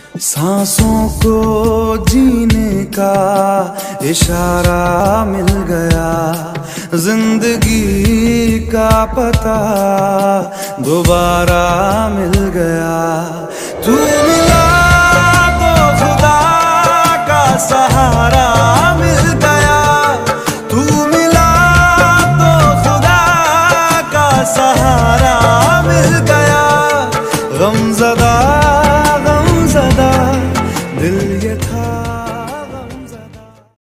सांसों को जीने का इशारा मिल गया, जिंदगी का पता दोबारा मिल गया। तू मिला